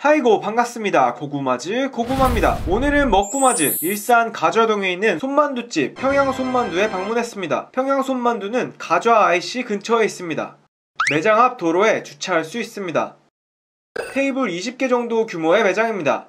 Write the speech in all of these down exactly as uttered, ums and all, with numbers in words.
하이고 반갑습니다. 고구마즈 고구마입니다. 오늘은 먹구마즈 일산 가좌동에 있는 손만두집 평양손만두에 방문했습니다. 평양손만두는 가좌 아이씨 근처에 있습니다. 매장 앞 도로에 주차할 수 있습니다. 테이블 이십 개 정도 규모의 매장입니다.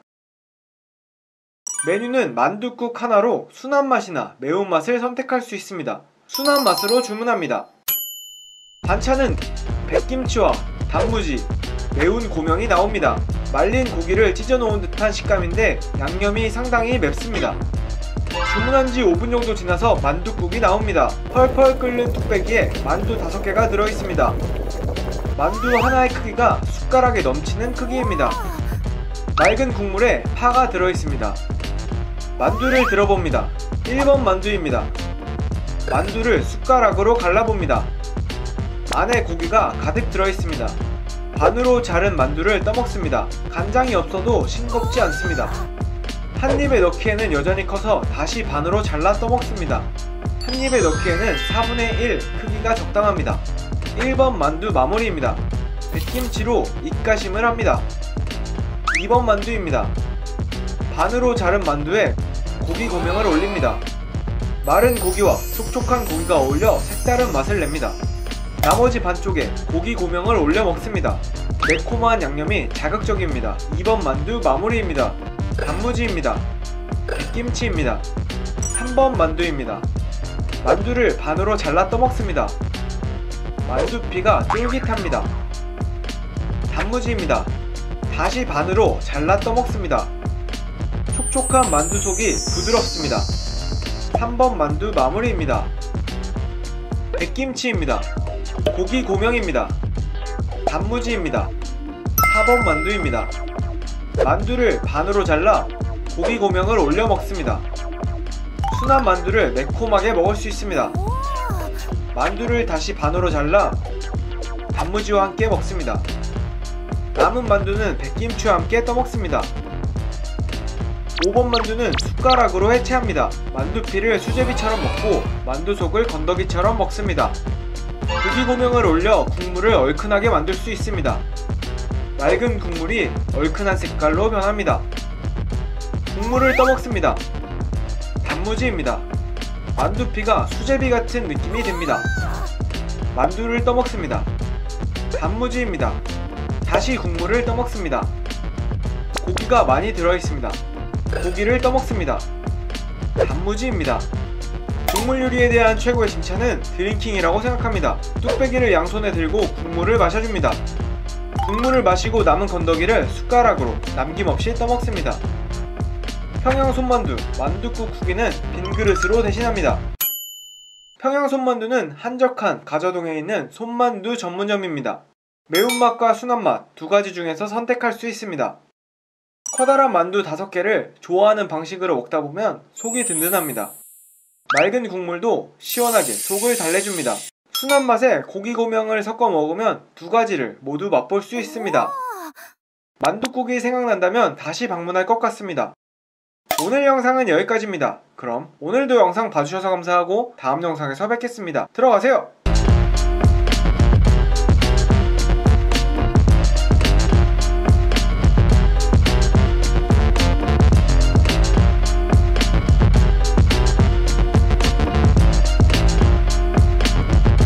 메뉴는 만둣국 하나로 순한 맛이나 매운맛을 선택할 수 있습니다. 순한 맛으로 주문합니다. 반찬은 백김치와 단무지, 매운 고명이 나옵니다. 말린 고기를 찢어놓은 듯한 식감인데 양념이 상당히 맵습니다. 주문한 지 오 분 정도 지나서 만둣국이 나옵니다. 펄펄 끓는 뚝배기에 만두 다섯 개가 들어있습니다. 만두 하나의 크기가 숟가락에 넘치는 크기입니다. 맑은 국물에 파가 들어있습니다. 만두를 들어봅니다. 일 번 만두입니다. 만두를 숟가락으로 갈라봅니다. 안에 고기가 가득 들어있습니다. 반으로 자른 만두를 떠먹습니다. 간장이 없어도 싱겁지 않습니다. 한 입에 넣기에는 여전히 커서 다시 반으로 잘라 떠먹습니다. 한 입에 넣기에는 사분의 일 크기가 적당합니다. 일 번 만두 마무리입니다. 백김치로 입가심을 합니다. 이 번 만두입니다. 반으로 자른 만두에 고기 고명을 올립니다. 마른 고기와 촉촉한 고기가 어울려 색다른 맛을 냅니다. 나머지 반쪽에 고기 고명을 올려 먹습니다. 매콤한 양념이 자극적입니다. 이 번 만두 마무리입니다. 단무지입니다. 백김치입니다. 삼 번 만두입니다. 만두를 반으로 잘라 떠먹습니다. 만두피가 쫄깃합니다. 단무지입니다. 다시 반으로 잘라 떠먹습니다. 촉촉한 만두 속이 부드럽습니다. 삼 번 만두 마무리입니다. 백김치입니다. 고기 고명입니다. 단무지입니다. 사 번 만두입니다. 만두를 반으로 잘라 고기 고명을 올려 먹습니다. 순한 만두를 매콤하게 먹을 수 있습니다. 만두를 다시 반으로 잘라 단무지와 함께 먹습니다. 남은 만두는 백김치와 함께 떠먹습니다. 오 번 만두는 숟가락으로 해체합니다. 만두피를 수제비처럼 먹고 만두 속을 건더기처럼 먹습니다. 고기 고명을 올려 국물을 얼큰하게 만들 수 있습니다. 맑은 국물이 얼큰한 색깔로 변합니다. 국물을 떠먹습니다. 단무지입니다. 만두피가 수제비 같은 느낌이 듭니다. 만두를 떠먹습니다. 단무지입니다. 다시 국물을 떠먹습니다. 고기가 많이 들어있습니다. 고기를 떠먹습니다. 단무지입니다. 국물 요리에 대한 최고의 칭찬은 드링킹이라고 생각합니다. 뚝배기를 양손에 들고 국물을 마셔줍니다. 국물을 마시고 남은 건더기를 숟가락으로 남김없이 떠먹습니다. 평양손만두, 만둣국 후기는 빈 그릇으로 대신합니다. 평양손만두는 한적한 가좌동에 있는 손만두 전문점입니다. 매운맛과 순한맛 두 가지 중에서 선택할 수 있습니다. 커다란 만두 다섯 개를 좋아하는 방식으로 먹다 보면 속이 든든합니다. 맑은 국물도 시원하게 속을 달래줍니다. 순한 맛에 고기 고명을 섞어 먹으면 두 가지를 모두 맛볼 수 있습니다. 만둣국이 생각난다면 다시 방문할 것 같습니다. 오늘 영상은 여기까지입니다. 그럼 오늘도 영상 봐주셔서 감사하고 다음 영상에서 뵙겠습니다. 들어가세요!